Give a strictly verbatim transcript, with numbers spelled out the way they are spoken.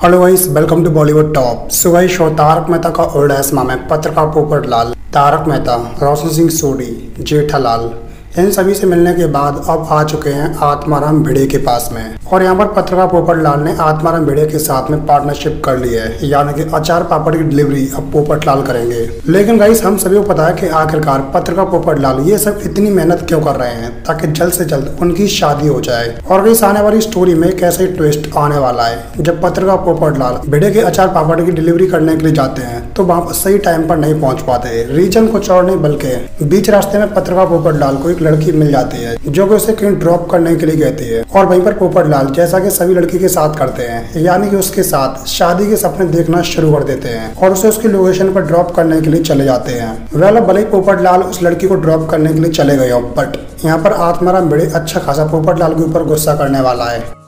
Hello guys, welcome to Bollywood top. So guys, show Taarak Mehta का ओल्ड S मामा है पत्रकार पोपटलाल, तारक मेहता, रोशन सिंह सोढ़ी, जेठालाल, इन सभी से मिलने के बाद अब आ चुके हैं आत्माराम भिड़े के पास में। और यहाँ पर पत्रकार पोपटलाल ने आत्माराम भिड़े के साथ में पार्टनरशिप कर ली है, यानी कि अचार पापड़ की डिलीवरी अब पोपटलाल करेंगे। लेकिन गाइस, हम सभी को पता है कि आखिरकार पत्रकार पोपटलाल ये सब इतनी मेहनत क्यों कर रहे हैं, ताकि जल्द से जल्द उनकी शादी हो जाए। और गाइस, आने वाली स्टोरी में एक ऐसा ही ट्विस्ट आने वाला है। जब पत्रकार पोपटलाल भिड़े के अचार पापड़ की डिलीवरी करने के लिए जाते हैं तो वहाँ सही टाइम पर नहीं पहुँच पाते। रीजन कुछ और नहीं, बल्कि बीच रास्ते में पत्रकार पोपटलाल को एक लड़की मिल जाती है जो कि उसे कहीं ड्रॉप करने के लिए कहती है। और वहीं पर पोपटलाल जैसा कि सभी लड़की के साथ करते हैं, यानी कि उसके साथ शादी के सपने देखना शुरू कर देते हैं और उसे उसकी लोकेशन पर ड्रॉप करने के लिए चले जाते हैं। वेल, भले ही पोपटलाल उस लड़की को ड्रॉप करने के लिए चले गए हो, बट यहाँ पर आत्माराम भिड़े अच्छा खासा पोपटलाल के ऊपर गुस्सा करने वाला है।